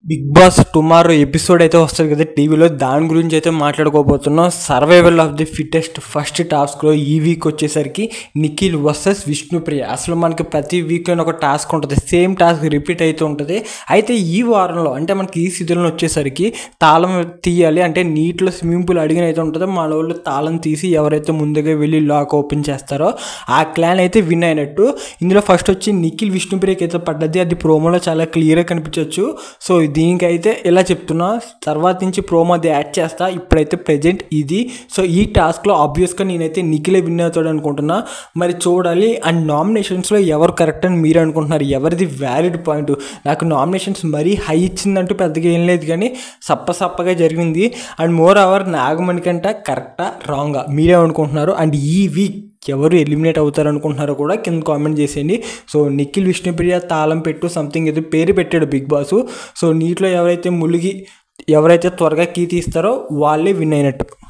Big boss tomorrow episode అయితే వస్తుంది కదా టీవీలో. దాని గురించి అయితే మాట్లాడుకోబోతున్నాం. Survival of the fittest first టాస్క్లో ఈ వీక్ వచ్చేసరికి నిఖిల్ వర్సెస్ విష్ణుప్రియ. అసలు మనకి ప్రతి వీక్లో ఒక టాస్క్ ఉంటుంది, సేమ్ టాస్క్ రిపీట్ అవుతూ ఉంటుంది. అయితే ఈ వారంలో అంటే మనకి ఈ సీజన్లో వచ్చేసరికి తాళం తీయాలి, అంటే నీటిలో స్విమ్మింగ్ పూల్ అడిగిన అయితే ఉంటుందో మన వాళ్ళు తాళం తీసి ఎవరైతే ముందుగా వెళ్ళి లాక్ ఓపెన్ చేస్తారో ఆ క్లాన్ అయితే విన్ అయినట్టు. ఇందులో ఫస్ట్ వచ్చి నిఖిల్ విష్ణుప్రియకి అయితే పడ్డది, అది ప్రోమోలో చాలా క్లియర్గా కనిపించవచ్చు. సో దీనికైతే ఇలా చెప్తున్నా, తర్వాత నుంచి ప్రోమో అది యాడ్ చేస్తా. ఇప్పుడైతే ప్రజెంట్ ఇది. సో ఈ టాస్క్లో ఆబ్వియస్గా నేనైతే నిఖిలే విన్ అవుతాడు అనుకుంటున్నా. మరి చూడాలి. అండ్ నామినేషన్స్లో ఎవరు కరెక్ట్ అని మీరు అనుకుంటున్నారు? ఎవరిది వ్యాలిడ్ పాయింట్? నాకు నామినేషన్స్ మరీ హై ఇచ్చిందంటూ పెద్దగా ఏం లేదు, కానీ సప్పగా జరిగింది. అండ్ మోర్ ఓవర్ నాగమణి కంటే కరెక్టా రాంగా మీరే అనుకుంటున్నారు? అండ్ ఈ వీక్ ఎవరు ఎలిమినేట్ అవుతారు అనుకుంటున్నారో కూడా కింద కామెంట్ చేసేయండి. సో నిఖిల్ విష్ణుప్రియ తాళం పెట్టు సంథింగ్ ఏదో పేరు పెట్టాడు బిగ్ బాస్. సో నీటిలో ఎవరైతే ములిగి ఎవరైతే త్వరగా కీ తీస్తారో వాళ్ళే విన్ అయినట్టు.